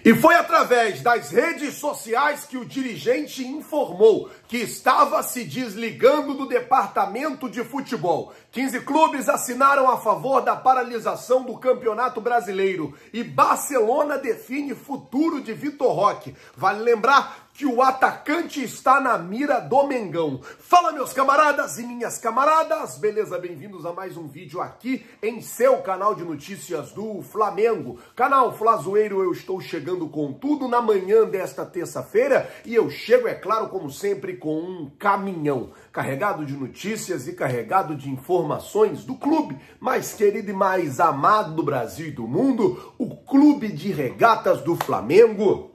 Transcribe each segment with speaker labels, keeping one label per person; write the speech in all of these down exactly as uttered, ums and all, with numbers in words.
Speaker 1: E foi através das redes sociais que o dirigente informou que estava se desligando do departamento de futebol. quinze clubes assinaram a favor da paralisação do Campeonato Brasileiro e Barcelona define futuro de Vitor Roque. Vale lembrar que o atacante está na mira do Mengão. Fala, meus camaradas e minhas camaradas, beleza? Bem-vindos a mais um vídeo aqui em seu canal de notícias do Flamengo. Canal Flazoeiro, eu estou chegando com tudo na manhã desta terça-feira e eu chego, é claro, como sempre, com um caminhão carregado de notícias e carregado de informações do clube mais querido e mais amado do Brasil e do mundo, o Clube de Regatas do Flamengo.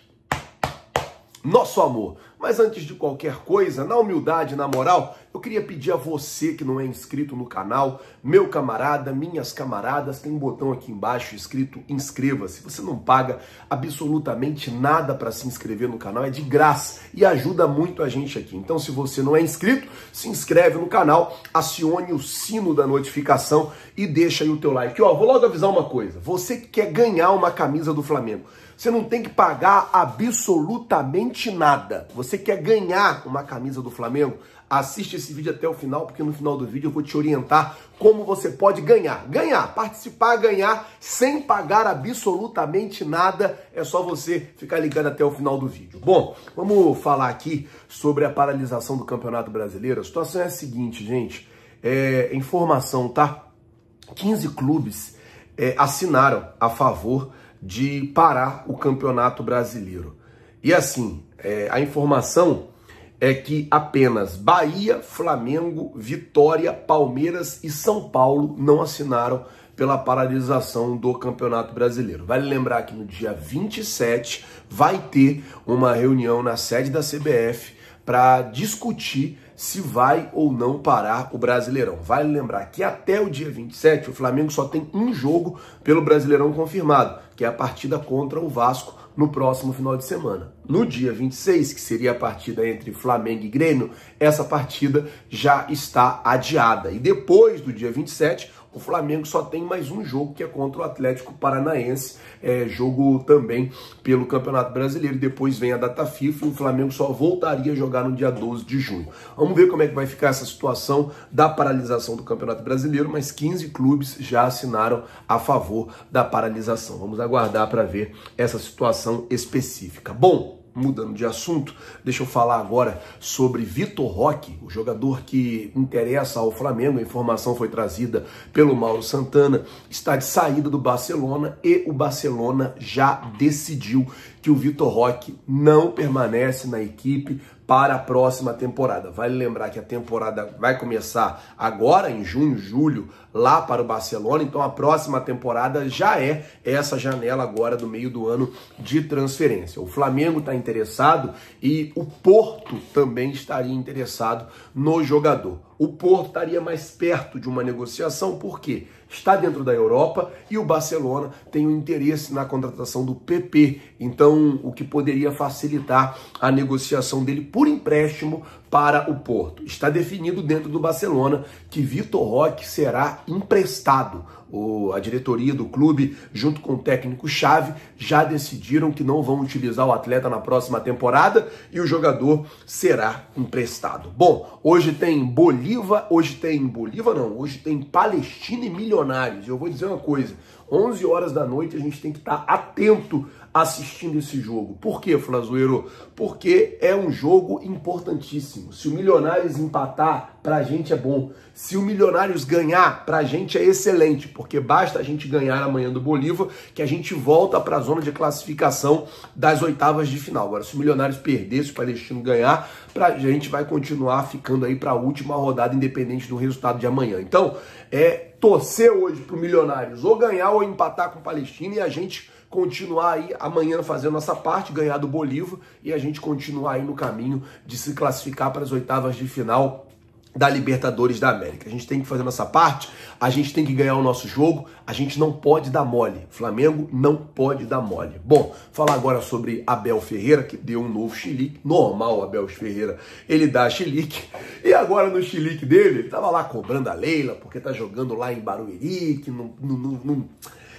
Speaker 1: Nosso amor. Mas antes de qualquer coisa, na humildade, na moral, eu queria pedir a você que não é inscrito no canal, meu camarada, minhas camaradas, tem um botão aqui embaixo escrito inscreva-se. Você não paga absolutamente nada para se inscrever no canal, é de graça e ajuda muito a gente aqui. Então, se você não é inscrito, se inscreve no canal, acione o sino da notificação e deixa aí o teu like. Ó, vou logo avisar uma coisa, você que quer ganhar uma camisa do Flamengo, você não tem que pagar absolutamente nada. Você quer ganhar uma camisa do Flamengo? Assiste esse vídeo até o final, porque no final do vídeo eu vou te orientar como você pode ganhar. Ganhar, participar, ganhar, sem pagar absolutamente nada. É só você ficar ligado até o final do vídeo. Bom, vamos falar aqui sobre a paralisação do Campeonato Brasileiro. A situação é a seguinte, gente. É, informação, tá? quinze clubes é, assinaram a favor de parar o Campeonato Brasileiro. E assim, é, a informação é que apenas Bahia, Flamengo, Vitória, Palmeiras e São Paulo não assinaram pela paralisação do Campeonato Brasileiro. Vale lembrar que no dia vinte e sete vai ter uma reunião na sede da C B F para discutir se vai ou não parar o Brasileirão. Vale lembrar que até o dia vinte e sete o Flamengo só tem um jogo pelo Brasileirão confirmado, que é a partida contra o Vasco no próximo final de semana. No dia vinte e seis, que seria a partida entre Flamengo e Grêmio, essa partida já está adiada. E depois do dia vinte e sete, o Flamengo só tem mais um jogo, que é contra o Atlético Paranaense, é, jogo também pelo Campeonato Brasileiro. Depois vem a data FIFA e o Flamengo só voltaria a jogar no dia doze de junho. Vamos ver como é que vai ficar essa situação da paralisação do Campeonato Brasileiro, mas quinze clubes já assinaram a favor da paralisação. Vamos aguardar para ver essa situação específica. Bom, mudando de assunto, deixa eu falar agora sobre Vitor Roque, o jogador que interessa ao Flamengo. A informação foi trazida pelo Mauro Santana, está de saída do Barcelona e o Barcelona já decidiu que o Vitor Roque não permanece na equipe para a próxima temporada. Vale lembrar que a temporada vai começar agora em junho, julho, lá para o Barcelona, então a próxima temporada já é essa janela agora do meio do ano de transferência. O Flamengo está interessado e o Porto também estaria interessado no jogador. O Porto estaria mais perto de uma negociação, porque está dentro da Europa e o Barcelona tem o interesse na contratação do P P, então o que poderia facilitar a negociação dele por empréstimo para o Porto. Está definido dentro do Barcelona que Vitor Roque será emprestado. O, a diretoria do clube, junto com o técnico-chave, já decidiram que não vão utilizar o atleta na próxima temporada e o jogador será emprestado. Bom, hoje tem Bolívar, hoje tem Bolívar não, hoje tem Palestina e Milionários. Eu vou dizer uma coisa, onze horas da noite a gente tem que estar atento assistindo esse jogo. Por quê, Flazoeiro? Porque é um jogo importantíssimo. Se o Milionários empatar, pra gente é bom. Se o Milionários ganhar, pra gente é excelente, porque basta a gente ganhar amanhã do Bolívar, que a gente volta pra zona de classificação das oitavas de final. Agora, se o Milionários perder, se o Palestino ganhar, pra gente vai continuar ficando aí pra última rodada, independente do resultado de amanhã. Então, é torcer hoje pro Milionários ou ganhar ou empatar com o Palestino e a gente continuar aí amanhã fazendo nossa parte, ganhar do Bolívar e a gente continuar aí no caminho de se classificar para as oitavas de final da Libertadores da América. A gente tem que fazer nossa parte, a gente tem que ganhar o nosso jogo, a gente não pode dar mole. Flamengo não pode dar mole. Bom, falar agora sobre Abel Ferreira, que deu um novo chilique. Normal, Abel Ferreira, ele dá chilique. E agora no chilique dele, ele tava lá cobrando a Leila, porque tá jogando lá em Barueri, que não... não, não, não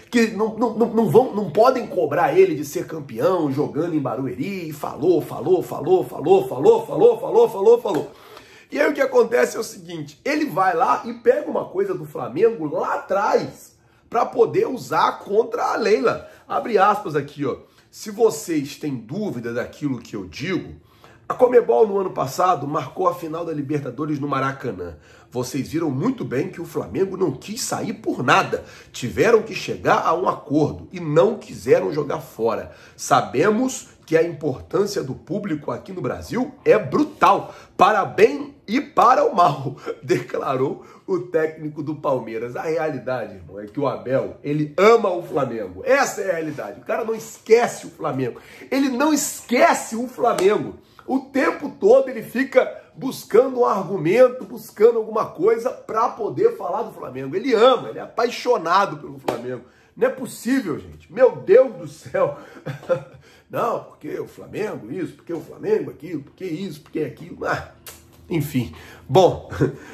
Speaker 1: que não, não, não, vão, não podem cobrar ele de ser campeão jogando em Barueri, e falou, falou, falou, falou, falou, falou, falou, falou, falou. E aí o que acontece é o seguinte, ele vai lá e pega uma coisa do Flamengo lá atrás, para poder usar contra a Leila. Abre aspas aqui, ó. Se vocês têm dúvida daquilo que eu digo, a Conmebol no ano passado marcou a final da Libertadores no Maracanã. Vocês viram muito bem que o Flamengo não quis sair por nada. Tiveram que chegar a um acordo e não quiseram jogar fora. Sabemos que a importância do público aqui no Brasil é brutal, para bem e para o mal, declarou o técnico do Palmeiras. A realidade, irmão, é que o Abel, ele ama o Flamengo. Essa é a realidade. O cara não esquece o Flamengo. Ele não esquece o Flamengo. O tempo todo ele fica buscando um argumento, buscando alguma coisa para poder falar do Flamengo. Ele ama, ele é apaixonado pelo Flamengo. Não é possível, gente. Meu Deus do céu. Não, porque o Flamengo isso, porque o Flamengo aquilo, porque isso, porque aquilo. Ah, enfim. Bom,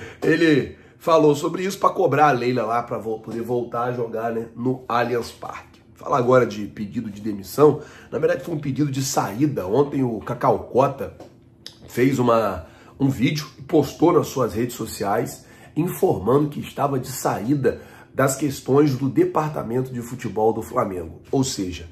Speaker 1: ele falou sobre isso para cobrar a Leila lá para poder voltar a jogar, né, no Allianz Parque. Falar agora de pedido de demissão, na verdade foi um pedido de saída. Ontem o Cacau Cota fez uma, um vídeo e postou nas suas redes sociais informando que estava de saída das questões do departamento de futebol do Flamengo. Ou seja,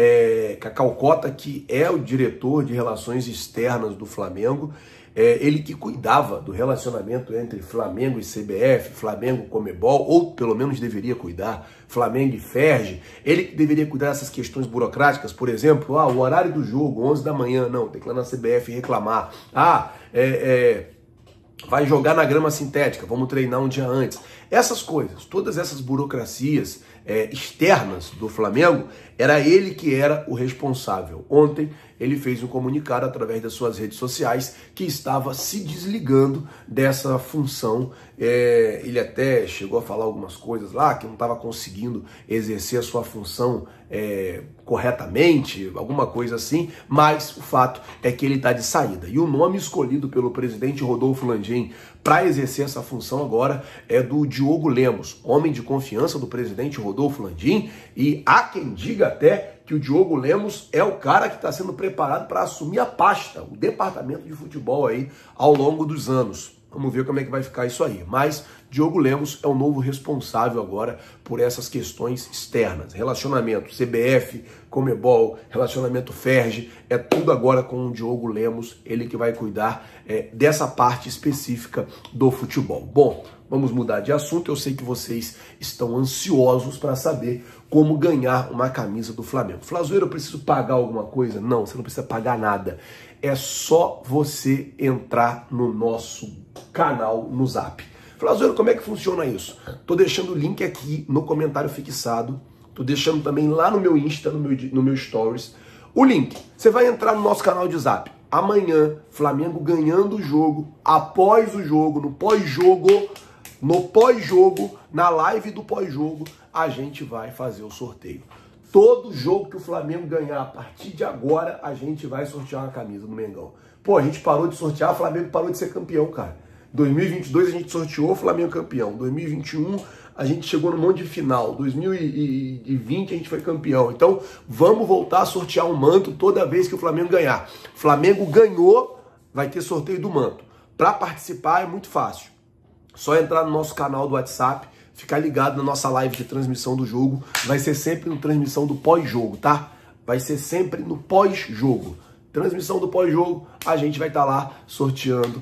Speaker 1: é, Cacau Cota, que é o diretor de relações externas do Flamengo, é, ele que cuidava do relacionamento entre Flamengo e C B F, Flamengo e Conmebol, ou pelo menos deveria cuidar, Flamengo e Ferge, ele que deveria cuidar dessas questões burocráticas, por exemplo, ah, o horário do jogo, onze da manhã, não, tem que ir lá na C B F reclamar, ah, é... é vai jogar na grama sintética, vamos treinar um dia antes. Essas coisas, todas essas burocracias é, externas do Flamengo, era ele que era o responsável. Ontem ele fez um comunicado através das suas redes sociais que estava se desligando dessa função. É, ele até chegou a falar algumas coisas lá, que não estava conseguindo exercer a sua função é, corretamente, alguma coisa assim, mas o fato é que ele está de saída. E o nome escolhido pelo presidente Rodolfo Landim para exercer essa função agora é do Diogo Lemos, homem de confiança do presidente Rodolfo Landim, e há quem diga até que o Diogo Lemos é o cara que está sendo preparado para assumir a pasta, o departamento de futebol aí ao longo dos anos. Vamos ver como é que vai ficar isso aí. Mas Diogo Lemos é o novo responsável agora por essas questões externas. Relacionamento C B F, Conmebol, relacionamento Ferge, é tudo agora com o Diogo Lemos, ele que vai cuidar é, dessa parte específica do futebol. Bom, vamos mudar de assunto. Eu sei que vocês estão ansiosos para saber como ganhar uma camisa do Flamengo. Flazoeiro, eu preciso pagar alguma coisa? Não, você não precisa pagar nada. É só você entrar no nosso canal no Zap. Flazoeiro, como é que funciona isso? Tô deixando o link aqui no comentário fixado. Tô deixando também lá no meu Insta, no meu, no meu Stories, o link. Você vai entrar no nosso canal de Zap. Amanhã, Flamengo ganhando o jogo, após o jogo, no pós-jogo, no pós-jogo, na live do pós-jogo, a gente vai fazer o sorteio. Todo jogo que o Flamengo ganhar, a partir de agora, a gente vai sortear uma camisa do Mengão. Pô, a gente parou de sortear, o Flamengo parou de ser campeão, cara. dois mil e vinte e dois a gente sorteou, o Flamengo campeão. dois mil e vinte e um a gente chegou no monte de final. dois mil e vinte a gente foi campeão. Então, vamos voltar a sortear um manto toda vez que o Flamengo ganhar. Flamengo ganhou, vai ter sorteio do manto. Para participar é muito fácil. Só entrar no nosso canal do WhatsApp, ficar ligado na nossa live de transmissão do jogo. Vai ser sempre no transmissão do pós-jogo, tá? Vai ser sempre no pós-jogo. Transmissão do pós-jogo, a gente vai estar tá lá sorteando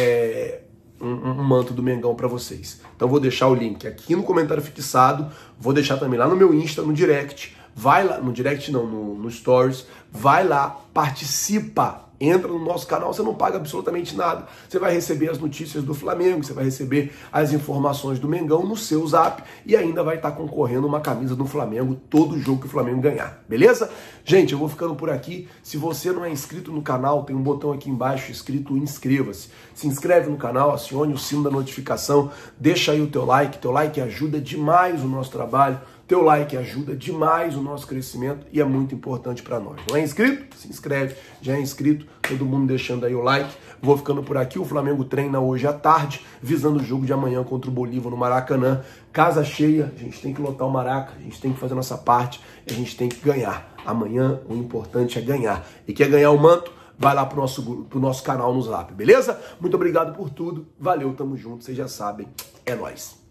Speaker 1: é, um, um manto do Mengão para vocês. Então vou deixar o link aqui no comentário fixado, vou deixar também lá no meu Insta, no direct. Vai lá, no direct não, no, no Stories. Vai lá, participa. Entra no nosso canal, você não paga absolutamente nada. Você vai receber as notícias do Flamengo, você vai receber as informações do Mengão no seu Zap e ainda vai estar concorrendo uma camisa do Flamengo todo jogo que o Flamengo ganhar, beleza? Gente, eu vou ficando por aqui. Se você não é inscrito no canal, tem um botão aqui embaixo escrito inscreva-se. Se inscreve no canal, acione o sino da notificação, deixa aí o teu like. Teu like ajuda demais o nosso trabalho. Teu like ajuda demais o nosso crescimento e é muito importante para nós. Não é inscrito? Se inscreve. Já é inscrito? Todo mundo deixando aí o like. Vou ficando por aqui. O Flamengo treina hoje à tarde, visando o jogo de amanhã contra o Bolívar no Maracanã. Casa cheia, a gente tem que lotar o Maraca, a gente tem que fazer a nossa parte, a gente tem que ganhar. Amanhã o importante é ganhar. E quer ganhar o manto? Vai lá pro nosso, pro nosso canal no Zap, beleza? Muito obrigado por tudo. Valeu, tamo junto. Vocês já sabem. É nóis.